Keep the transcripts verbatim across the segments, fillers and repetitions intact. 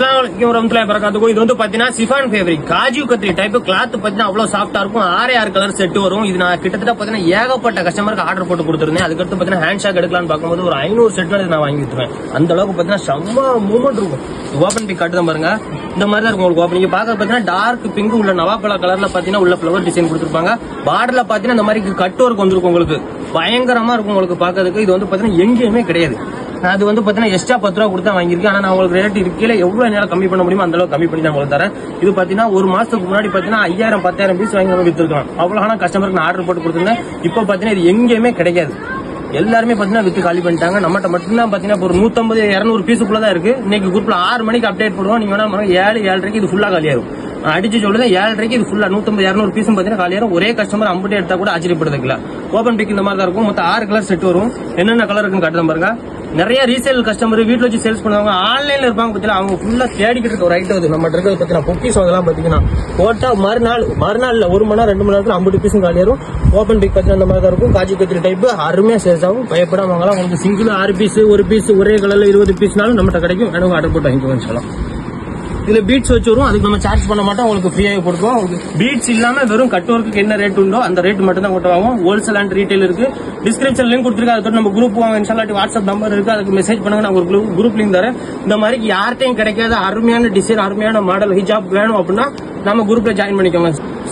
இது வந்து பாத்தீங்கன்னா சிஃபான் ஃபேப்ரிக் காஜு கத்திரி டைப் கிளாத் பாத்தீங்கன்னா அவ்வளவு சாஃப்டா இருக்கும். ஆறே ஆறு கலர் செட் வரும். இது நான் கிட்டத்தட்ட பாத்தீங்கன்னா ஏகப்பட்ட கஸ்டமருக்கு ஆர்டர் போட்டு கொடுத்துருந்தேன். அதுக்கடுத்து பாத்தீங்கன்னா ஹேண்ட் ஷாக் எடுக்கலாம்னு பார்க்கும்போது ஒரு ஐநூறு செட் நான் வாங்கி விட்டுருவேன். அந்த அளவுக்கு பாத்தீங்கன்னா செம்ம மூவ்மெண்ட் இருக்கும். ஓபன் பிக் காட்டு தான் பாருங்க. இந்த மாதிரி தான் இருக்கும் உங்களுக்கு. ஓபன் நீங்க பாக்க பாத்தீங்கன்னா டார்க் பிங்க் உள்ள நவாப்பழ கலர்ல பாத்தீங்கன்னா உள்ள ஃபிளவர் டிசைன் கொடுத்துருப்பாங்க. பார்டர்ல பாத்தீங்கன்னா இந்த மாதிரி கட் ஒர்க் வந்திருக்கும் உங்களுக்கு. பயங்கரமா இருக்கும் உங்களுக்கு பாக்கிறதுக்கு. இது வந்து பாத்தீங்கன்னா எங்கேயுமே கிடையாது. அது வந்து பாத்தீங்கன்னா எக்ஸ்ட்ரா பத்து ரூபா கொடுத்தா வாங்கியிருக்கேன். ஆனா நான் உங்களுக்கு ரேட் இருக்கீங்க எவ்வளவு நேரம் கம்மி பண்ண முடியுமோ அந்த அளவுக்கு கம்மி பண்ணி தான் உங்களுக்கு தரேன். இது பாத்தீங்கன்னா ஒரு மாசத்துக்கு முன்னாடி பாத்தீங்கன்னா ஐயாயிரம் பத்தாயிரம் பீஸ் வாங்கி நம்ம வித்துருக்கலாம். அவ்வளவு ஆனா கஸ்டமருக்கு நான் ஆர்டர் போட்டு கொடுத்துருந்தேன். இப்ப பாத்தீங்கன்னா இது எங்கேயுமே கிடைக்காது. எல்லாருமே பாத்தீங்கன்னா வித்து காலி பண்ணிட்டாங்க. நம்மகிட்ட மட்டும்தான் பாத்தீங்கன்னா ஒரு நூத்தம்பது இருநூறு பீஸுக்குள்ளதான் இருக்கு. இன்னைக்கு குரூப்ல ஆறு மணிக்கு அப்டேட் போடுவோம். நீங்க வேணா ஏழு ஏழரைக்கு இது ஃபுல்லா காலியாகும். அடிச்சு சொல்லுது ஏழரைக்கு இது ஃபுல்லா நூத்தம்பது இருநூறு பீஸும் பாத்தீங்கன்னா காலியாகும். ஒரே கஸ்டமர் அம்புட்டே எடுத்தா கூட ஆச்சரியப்படுறதுல. ஓபன் பிக் இந்த மாதிரி தான் இருக்கும். மொத்தம் ஆறு கலர் செட் வரும். என்னென்ன கலர் இருக்குன்னு காட்டுதான் பாருங்க. நிறைய ரீசேல் கஸ்டமர் வீட்டுல வச்சு சேல்ஸ் பண்ணுவாங்க. ஆன்லைன்ல இருப்பாங்க பாத்தீங்கன்னா அவங்க ஃபுல்லா தேடிக்கிட்டு இருக்க ஒரு ஐட்டம் அது நம்ம இருக்கிறது பாத்தீங்கன்னா பொக்கிஸ் அதெல்லாம் பாத்தீங்கன்னா போட்டா மறுநாள் மறுநாள்ல ஒரு மணி நேரம் ரெண்டு மணி நேரத்துல ஐம்பது பீஸும் காலியாரும். ஓபன் பிக் பாத்தீங்கன்னா அந்த மாதிரி தான் இருக்கும். காஜி கத்திரி டைப் அருமையா சேல்ஸ் ஆகும். பயப்படாம வாங்கலாம். உங்களுக்கு சிங்கிள் ஆறு பீஸ் ஒரு பீஸ் ஒரே கலர்ல இருபது பீஸ்னாலும் நம்மகிட்ட கிடைக்கும். எனக்கு ஆர்டர் போட்டு வாங்கிக்கோங்க சொல்லலாம். இதுல பீட்ஸ் வச்சு வரும். அதுக்கு நம்ம சார்ஜ் பண்ண மாட்டோம். உங்களுக்கு ஃப்ரீயாவே போட்டுருவோம். பீட்ஸ் இல்லாம வெறும் கட் ஒர்க்கு என்ன ரேட் உண்டோ அந்த ரேட் மட்டும் தான் போட்டுவாங்க. ஹோல்சேல் அண்ட் ரீட்டைல் இருக்கு. டிஸ்கிரிப்ஷன் லிங்க் கொடுத்துருக்கு. அதுக்கு நம்ம குரூப் வாங்க வாட்ஸ்அப் நம்பர் இருக்கு. அதுக்கு மெசேஜ் பண்ணுங்க. நான் ஒரு குரூப் லிங்க் தரேன். இந்த மாதிரி யார்ட்டையும் கிடைக்காத அருமையான டிசைன் அருமையான மாடல் ஹிஜாப் வேணும் அப்படின்னா நம்ம குரூப்ல ஜாயின் பண்ணிக்கோங்க.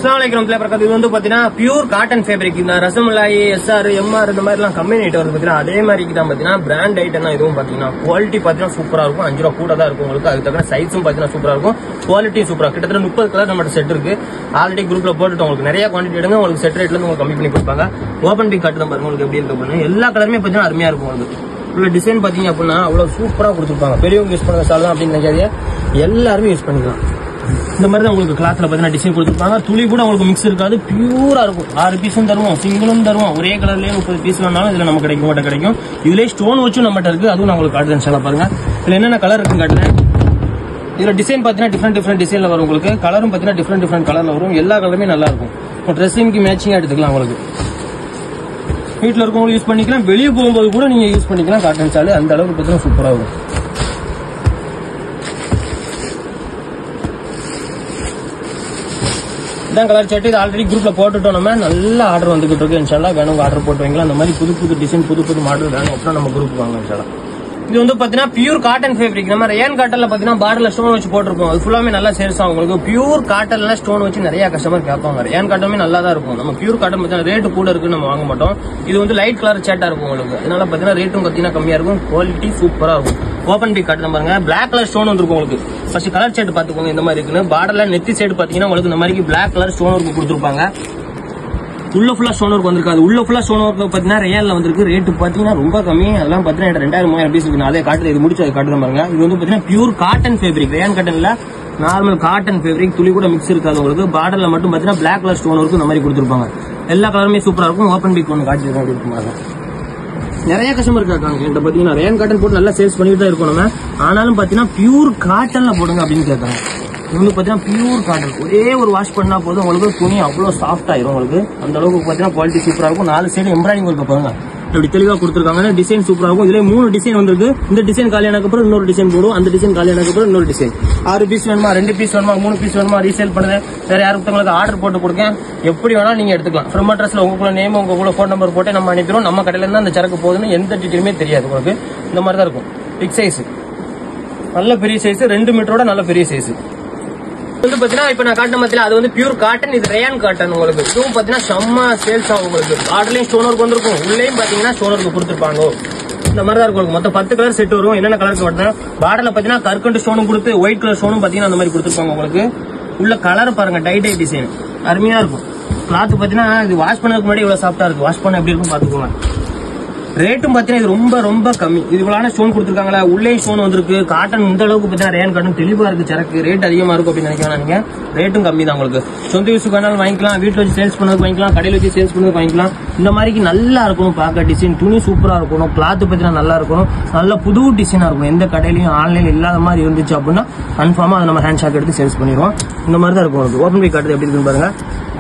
இது வந்து பாத்தீங்கன்னா பியூர் காட்டன் ஃபேப்ரிக். இந்த ரசமலாய் எஸ்ஆர் எம்ஆர் இந்த மாதிரி எல்லாம் கம்பெனி ஐட்டம் வருது பாத்தீங்கன்னா அதே மாதிரி தான் பாத்தீங்கன்னா பிராண்ட் ஐட்டம் தான் இதுவும் பாத்தீங்கன்னா குவாலிட்டி பாத்தீங்கன்னா சூப்பரா இருக்கும். அஞ்சு ரூபா கூட தான் இருக்கும் உங்களுக்கு. அதுக்கு தக்க சைஸும் பாத்தீங்கன்னா சூப்பரா இருக்கும். குவாலிட்டி சூப்பரா கிட்டத்தட்ட முப்பது கலர் நம்ம செட் இருக்கு. ஆல்ரெடி குரூப்ல போட்டுட்டு உங்களுக்கு நிறைய குவான்டிட்டி எடுங்க. உங்களுக்கு செட் ரேட்ல இருந்து உங்களுக்கு கம்மி பண்ணி கொடுப்பாங்க. ஓபன் பிக் காட்டு தான் பாருங்க உங்களுக்கு எப்படி இருக்கு. எல்லா கலருமே பாத்தீங்கன்னா அருமையா இருக்கும் உங்களுக்கு. உள்ள டிசைன் பாத்தீங்க அப்படின்னா அவ்வளவு சூப்பரா கொடுத்துருப்பாங்க. பெரியவங்க யூஸ் பண்ண சாலாம் அப்படின்னு நினைக்காதீங்க. எல்லாருமே யூஸ் பண்ணிக்கலாம். இந்த மாதிரி தான் உங்களுக்கு கிளாத்ல பாத்தீங்கன்னா டிசைன் கொடுத்துருப்பாங்க. துளி கூட உங்களுக்கு மிக்ஸ் இருக்காது. பியூரா இருக்கும். ஆறு பீஸும் தருவோம். சிங்கிளும் தருவோம். ஒரே கலர்லயே முப்பது பீஸ் வேணாலும் இதுல நமக்கு கிடைக்கும் மட்டும் கிடைக்கும். இதுலயே ஸ்டோன் வச்சும் நம்மகிட்ட இருக்கு. அதுவும் நான் உங்களுக்கு காட்டுறேன் பாருங்க. இதுல என்னென்ன கலர் இருக்குன்னு காட்டுறேன். இதுல டிசைன் பாத்தீங்கன்னா டிஃப்ரெண்ட் டிஃப்ரெண்ட் டிசைன்ல வரும் உங்களுக்கு. கலரும் பாத்தீங்கன்னா டிஃப்ரெண்ட் டிஃப்ரெண்ட் கலர்ல வரும். எல்லா கலருமே நல்லா இருக்கும். ட்ரெஸ்ஸிங்க்கு மேட்சிங்கா எடுத்துக்கலாம் உங்களுக்கு. வீட்டுல இருக்கவங்க யூஸ் பண்ணிக்கலாம். வெளியே போகும்போது கூட நீங்க யூஸ் பண்ணிக்கலாம். காட்டன் சாலு அந்த அளவுக்கு பாத்தீங்கன்னா சூப்பரா இருக்கும். இதான் கலர் சட்டு. இது ஆல்ரெடி குரூப்ல போட்டுட்டோம். நம்ம நல்ல ஆர்டர் வந்துகிட்டு இருக்கு. இன்ஷால்லா வேணும் ஆர்டர் போட்டு வைக்கலாம். அந்த மாதிரி புது புது டிசைன் புது புது மாடல் வேணும் அப்படின்னா நம்ம குரூப் வாங்க இன்ஷால்லா. இது வந்து பாத்தீங்கன்னா பியூர் காட்டன் ஃபேப்ரிக். நம்ம ரேன் காட்டன்ல பாத்தீங்கன்னா பார்டர்ல ஸ்டோன் வச்சு போட்டிருப்போம். அது ஃபுல்லாமே நல்லா சேல்ஸ் ஆகும் உங்களுக்கு. பியூர் காட்டன்ல ஸ்டோன் வச்சு நிறைய கஸ்டமர் கேட்பாங்க. ரேன் காட்டனுமே நல்லா தான் இருக்கும். நம்ம பியூர் காட்டன் பாத்தீங்கன்னா ரேட்டு கூட இருக்கு நம்ம வாங்க மாட்டோம். இது வந்து லைட் கலர் சேட்டா இருக்கும் உங்களுக்கு. அதனால பாத்தீங்கன்னா ரேட்டும் பாத்தீங்கன்னா கம்மியா இருக்கும். குவாலிட்டி சூப்பரா இருக்கும். ஓபன் பிக் காட்டு பாருங்க. பிளாக் கலர் ஸ்டோன் வந்துருக்கும் உங்களுக்கு. ஃபர்ஸ்ட் கலர் சேட் பாத்துக்கோங்க இந்த மாதிரி இருக்குன்னு. பார்டர்ல நெத்தி சைடு பாத்தீங்கன்னா உங்களுக்கு இந்த மாதிரி பிளாக் கலர் ஸ்டோன் ஒர்க் கொடுத்துருப்பாங்க. உள்ள ஃபுல்லா ஸ்டோன் ஒர்க் வந்திருக்காது. உள்ள ஃபுல்லா ஸ்டோன் ஒர்க் பாத்தீங்கன்னா ரியல்ல வந்திருக்கு. ரேட்டு பாத்தீங்கன்னா ரொம்ப கம்மி. அதெல்லாம் பாத்தீங்கன்னா ரெண்டாயிரம் மூவாயிரம் பீஸ் இருக்கு. அதே காட்டுல இது முடிச்சு அதை காட்டுதான் பாருங்க. இது வந்து பாத்தீங்கன்னா பியூர் காட்டன் ஃபேப்ரிக். ரேன் காட்டன்ல நார்மல் காட்டன் ஃபேப்ரிக். துளி கூட மிக்ஸ் இருக்காது உங்களுக்கு. பார்டர்ல மட்டும் பாத்தீங்கன்னா பிளாக் கலர் ஸ்டோன் ஒர்க் இந்த மாதிரி கொடுத்துருப்பாங்க. எல்லா கலருமே சூப்பரா இருக்கும். ஓபன் பிக் ஒன்று காட்டிருக்கோம் அப்படி இருக்குமாங்க. நிறைய கஸ்டமர் இருக்காங்க என்கிட்ட பாத்தீங்கன்னா ரேன் காட்டன் போட்டு நல்லா சேல்ஸ் பண்ணிட்டு தான் இருக்கோம் நம்ம. ஆனாலும் பாத்தீங்கன்னா பியூர் காட்டன்ல போடுங்க அப்படின்னு கேட்காங்க. இது வந்து பாத்தீங்கன்னா பியூர் காட்டன். ஒரே ஒரு வாஷ் பண்ணா போதும் உங்களுக்கு துணி அவ்வளவு சாஃப்ட் ஆயிரும் உங்களுக்கு. அந்த அளவுக்கு பாத்தீங்கன்னா குவாலிட்டி சூப்பரா இருக்கும். நாலு சைடு எம்ப்ராய்டிங் ஒர்க் பாருங்க இப்படி தெளிவா கொடுத்துருக்காங்க. டிசைன் சூப்பரா இருக்கும். இதுல மூணு டிசைன் வந்திருக்கு. இந்த டிசைன் காலியானக்கு அப்புறம் இன்னொரு டிசைன் போடும். அந்த டிசைன் காலியானக்கு அப்புறம் இன்னொரு டிசைன். ஆறு பீஸ் வேணுமா, ரெண்டு பீஸ் வேணுமா, மூணு பீஸ் வேணுமா, ரீசேல் பண்ணுது வேற யாருக்கு ஆர்டர் போட்டு கொடுக்கேன். எப்படி வேணாலும் நீங்க எடுத்துக்கலாம். ஃப்ரம் அட்ரஸ்ல உங்களுக்குள்ள நேம் உங்களுக்குள்ள போன் நம்பர் போட்டு நம்ம அனுப்பிடுவோம். நம்ம கடையில இருந்து அந்த சரக்கு போகுதுன்னு எந்த டீட்டெயிலுமே தெரியாது உங்களுக்கு. இந்த மாதிரி தான் இருக்கும். பிக் சைஸ் நல்ல பெரிய சைஸ். ரெண்டு மீட்டரோட நல்ல பெரிய சைஸ். வந்து பாத்தீங்கன்னா இப்ப நான் காட்டின மத்தியில அது வந்து பியூர் காட்டன். இது ரேன் காட்டன் உங்களுக்கு. இதுவும் பாத்தீங்கன்னா செம்ம சேல்ஸ் ஆகும் உங்களுக்கு. பார்டர்லயும் ஸ்டோன் ஒர்க் வந்திருக்கும். உள்ளேயும் பாத்தீங்கன்னா ஸ்டோன் ஒர்க் கொடுத்துருப்பாங்க. இந்த மாதிரி தான் இருக்கும். மொத்தம் பத்து கலர் செட் வரும். என்னென்ன கலருக்கு வருது பார்டர்ல பாத்தீங்கன்னா கற்கண்டு ஸ்டோனும் கொடுத்து ஒயிட் கலர் ஸ்டோனும் பாத்தீங்கன்னா அந்த மாதிரி கொடுத்துருப்பாங்க உங்களுக்கு. உள்ள கலர் பாருங்க. டை டை டிசைன் அருமையா இருக்கும். கிளாத் பாத்தீங்கன்னா இது வாஷ் பண்ணதுக்கு முன்னாடி இவ்வளவு சாஃப்டா இருக்கு. வாஷ் பண்ண எப்படி இருக்கும் பாத்துக்கோங்க. ரேட்டும் பாத்தீங்கன்னா இது ரொம்ப ரொம்ப கம்மி. இது இவ்வளவு ஸ்டோன் கொடுத்துருக்காங்களா. உள்ளே ஸ்டோன் வந்திருக்கு. காட்டன் இந்த அளவுக்கு பாத்தீங்கன்னா ரேன் காட்டன் தெளிவா இருக்கு. சரக்கு ரேட் அதிகமா இருக்கும் அப்படின்னு நினைக்கலாம் நீங்க. ரேட்டும் கம்மி தான் உங்களுக்கு. சொந்த யூஸ் வேணாலும் வாங்கிக்கலாம். வீட்டுல வச்சு சேல்ஸ் பண்ணதுக்கு வாங்கிக்கலாம். கடையில வச்சு சேல்ஸ் பண்ணதுக்கு வாங்கிக்கலாம். இந்த மாதிரி நல்லா இருக்கணும் பார்க்க. டிசைன் துணி சூப்பரா இருக்கணும். கிளாத் பாத்தீங்கன்னா நல்லா இருக்கணும். நல்ல புது டிசைனா இருக்கும். எந்த கடையிலயும் ஆன்லைன் இல்லாத மாதிரி இருந்துச்சு அப்படின்னா கன்ஃபார்மா அதை நம்ம ஹேண்ட் ஷாக் எடுத்து சேல்ஸ் பண்ணிடுவோம். இந்த மாதிரி தான் இருக்கும் உங்களுக்கு. ஓபன் பை காட்டுறது எப்படி இருக்குன்னு பாருங்க.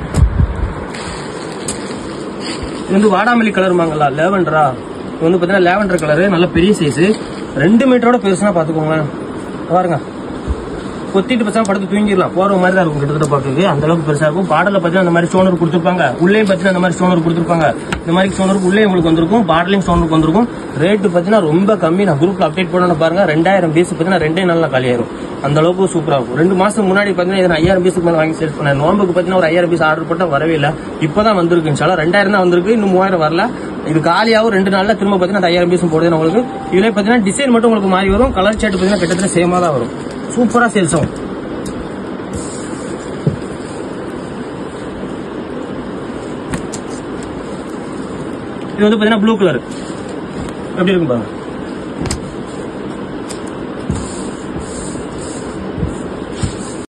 இது வந்து வாடாமல்லி கலர் வாங்கல லேவண்டரா. இது வந்து பாத்தீங்கன்னா லேவண்டர் கலரு. நல்ல பெரிய சைஸ். ரெண்டு மீட்டரோட பெருசுனா பாத்துக்கோங்க பாருங்க. கொத்திட்டு பசங்க படுத்து தூங்கிடலாம் போற மாதிரி தான் இருக்கும் கிட்டத்தட்ட பாக்குறது அந்த அளவுக்கு பெருசா இருக்கும். பாடல பாத்தீங்கன்னா அந்த மாதிரி ஸ்டோனர் கொடுத்துருப்பாங்க, உள்ளே பாத்தீங்கன்னா அந்த மாதிரி ஸ்டோனர் கொடுத்துருப்பாங்க. இந்த மாதிரி ஸ்டோனருக்கு உள்ளே உங்களுக்கு வந்திருக்கும், பாடலையும் ஸ்டோனருக்கு வந்திருக்கும். ரேட்டு பாத்தீங்கன்னா ரொம்ப கம்மி. நான் குரூப்ல அப்டேட் பண்ண பாருங்க, ரெண்டாயிரம் பீஸ் பாத்தீங்கன்னா ரெண்டே நாள்ல காலியாயிரும். அந்த அளவுக்கு சூப்பரா இருக்கும். ரெண்டு மாசம் முன்னாடி பாத்தீங்கன்னா இதை ஐயாயிரம் பீஸுக்கு மேல வாங்கி சேல்ஸ் பண்ணேன். நோம்புக்கு பாத்தீங்கன்னா ஒரு ஐயாயிரம் பீஸ் ஆர்டர் போட்டா வரவே இல்லை. இப்பதான் வந்திருக்கு இன்ஷால்லா. ரெண்டாயிரம் தான் வந்திருக்கு, இன்னும் மூவாயிரம் வரல. இது காலியாகவும் ரெண்டு நாள்ல திரும்ப பாத்தீங்கன்னா அந்த ஐயாயிரம் பீஸும் போடுது உங்களுக்கு. இதுல பாத்தீங்கன்னா டிசைன் மட்டும் உங்களுக்கு மாறி வரும், கலர் சார்ட் பாத்தீங்கன்னா கிட்டத்தட்ட சேமா தான் வரும். சூப்பரா சேல்ஸ் ஆகும். இது வந்து பாத்தீங்கன்னா ப்ளூ கலர் எப்படி இருக்கும் பாருங்க.